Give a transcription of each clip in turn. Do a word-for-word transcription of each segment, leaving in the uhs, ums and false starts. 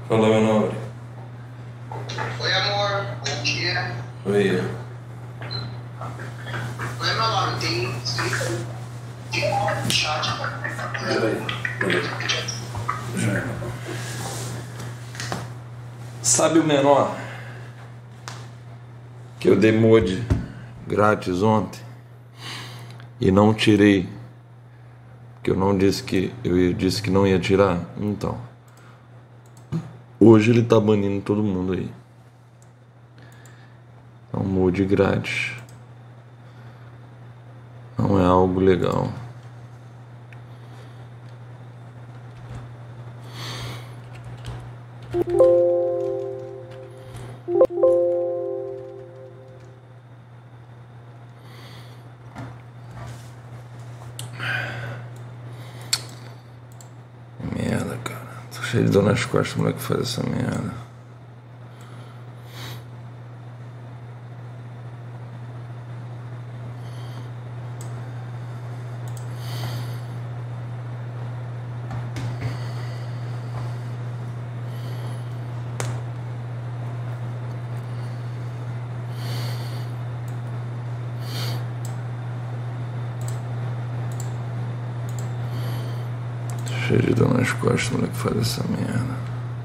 Fala, meu nome. Oi, amor. Bom dia. Oi. Oi, meu nome. Tem tem um chat. Peraí. Sabe o menor que eu dei mod grátis ontem e não tirei, porque eu não disse que eu disse que não ia tirar? Então, hoje ele tá banindo todo mundo aí. É um mod grátis. Não é algo legal. Merda, cara. Tô cheio de dor nas costas, como é que faz essa merda? Cheio de dor nas costas, como é que faz essa merda?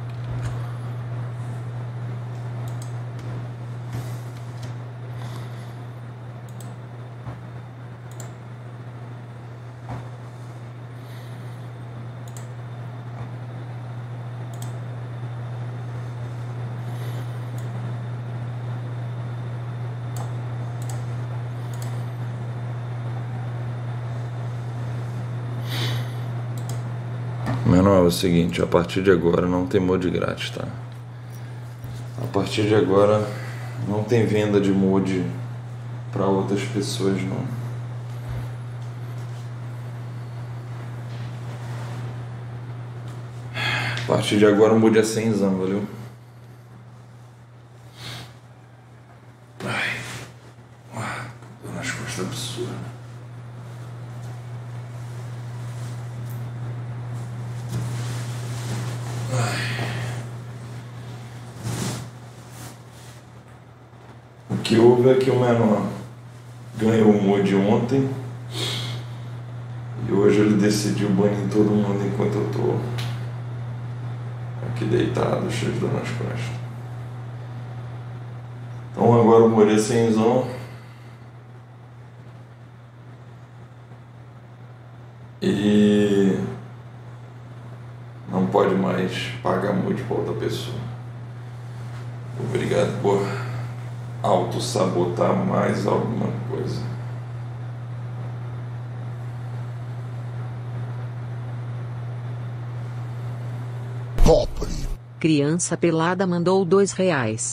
Menor, é o seguinte, a partir de agora não tem mod grátis, tá? A partir de agora não tem venda de mod pra outras pessoas, não. A partir de agora o mod é cenzão, valeu? Ai, uau, dor nas costas absurda. O que houve é que o menor ganhou o mod ontem e hoje ele decidiu banir todo mundo enquanto eu tô aqui deitado, cheio de dor nas costas. Então agora o mod é cenzão e não pode mais pagar mod pra outra pessoa. Obrigado por auto-sabotar mais alguma coisa. Criança pelada mandou dois reais.